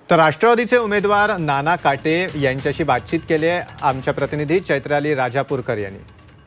तर राष्ट्रवादीचे उमेदवार नाना काटे यांच्याशी बातचीत केली आहे आमच्या प्रतिनिधी चैत्राली राजापूरकर यांनी।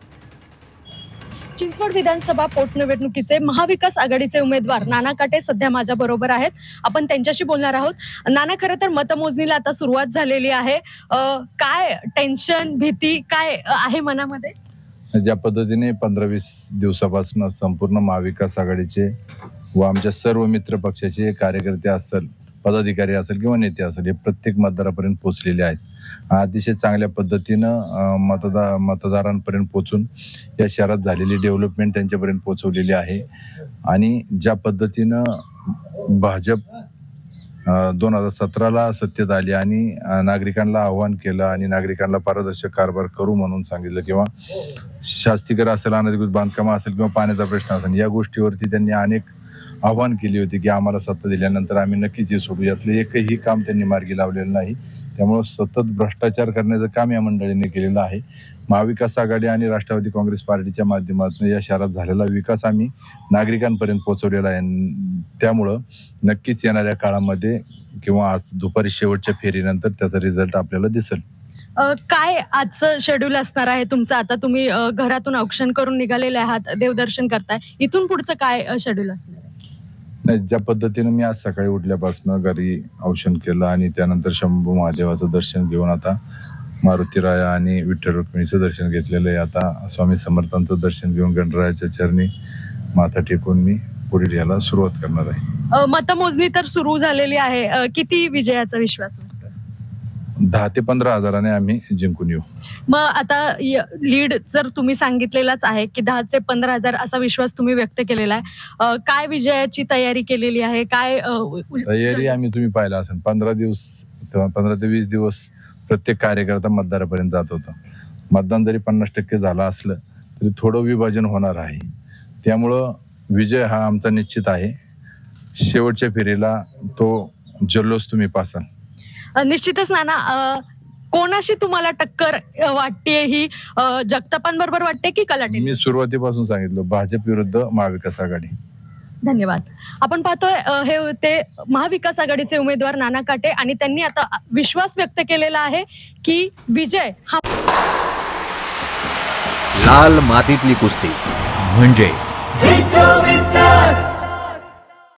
चिंचवड विधानसभा पोटनिवडणुकीचे महाविकास आघाडीचे उमेदवार नाना काटे सध्या माझ्या बरोबर आहेत। आपण त्यांच्याशी बोलणार आहोत। नाना, खरं तर मतमोजणीला आता सुरुवात झालेली आहे, काय टेन्शन भीती काय आहे मनामध्ये? ज्या पद्धतीने 15-20 दिवसापासून संपूर्ण महाविकास आघाडीचे व आमच्या सर्व मित्र पक्षाचे कार्यकर्ते असेल, पदाधिकारी असेल किंवा नेते असेल, हे प्रत्येक मतदारापर्यंत पोहोचलेले आहेत। अतिशय चांगल्या पद्धतीनं मतदारांपर्यंत पोहोचून या शहरात झालेली डेव्हलपमेंट त्यांच्यापर्यंत पोहोचवलेली आहे। आणि ज्या पद्धतीनं भाजप 2017ला सत्तेत आली आणि नागरिकांना आव्हान केलं आणि नागरिकांना पारदर्शक कारभार करू म्हणून सांगितलं, किंवा शास्तीकर असेल, अनधिकृत बांधकाम असेल किंवा पाण्याचा प्रश्न असेल, या गोष्टीवरती त्यांनी अनेक आव्हान केली होती की आम्हाला सत्ता दिल्यानंतर आम्ही नक्कीच हे सोडू। यातलं एकही काम त्यांनी मार्गी लावलेलं नाही। त्यामुळे सतत भ्रष्टाचार करण्याचं काम या मंडळीने केलेलं आहे। महाविकास आघाडी आणि राष्ट्रवादी काँग्रेस पार्टीच्या माध्यमातून या शहरात झालेला विकास आम्ही नागरिकांपर्यंत पोहोचवलेला आहे। त्यामुळं नक्कीच येणाऱ्या काळामध्ये किंवा आज दुपारी शेवटच्या फेरीनंतर त्याचा रिझल्ट आपल्याला दिसेल। काय आजचं शेड्यूल असणार आहे तुमचं? आता तुम्ही घरातून औक्षण करून निघालेले आहात, देवदर्शन करताय, इथून पुढचं काय शेड्यूल असणार आहे? नाही, ज्या पद्धतीनं मी आज सकाळी उठल्यापासून घरी औक्षण केलं आणि त्यानंतर शंभू महादेवाचं दर्शन घेऊन आता मारुतीराया आणि विठ्ठल रुक्मिणीचं दर्शन घेतलेलं आहे। आता स्वामी समर्थांचं दर्शन घेऊन गणरायाच्या चरणी माथा टेकून मी पुढील याला सुरुवात करणार आहे। मतमोजणी तर सुरू झालेली आहे, किती विजयाचा विश्वास वाटतो? 10 ते 15 हजाराने आम्ही जिंकून येऊ। मग आता लीड जर तुम्ही सांगितलेलाच आहे की 10 ते 15 हजार असा विश्वास तुम्ही व्यक्त केलेला आहे, काय विजयाची तयारी केलेली आहे? काय तयारी आम्ही तुम्ही पाहिला असेल 15 ते 20 दिवस प्रत्येक कार्यकर्ता मतदारापर्यंत जात होता। मतदान जरी 50% झालं असलं तरी थोडं विभाजन होणार आहे। त्यामुळं विजय हा आमचा निश्चित आहे। शेवटच्या फेरीला तो जल्लोष तुम्ही पासाल। निश्चितच नाना, कोणाशी तुम्हाला टक्कर वाटते? ही जगतापांबरोबर वाटते की कलाटे? मी सुरुवातीपासून सांगितलं, भाजप विरुद्ध महाविकास आघाडी। धन्यवाद। आपण पाहतोय हे होते महाविकास आघाडीचे उमेदवार नाना काटे आणि त्यांनी आता विश्वास व्यक्त केलेला आहे की विजय हा लाल मातीतली कुस्ती म्हणजे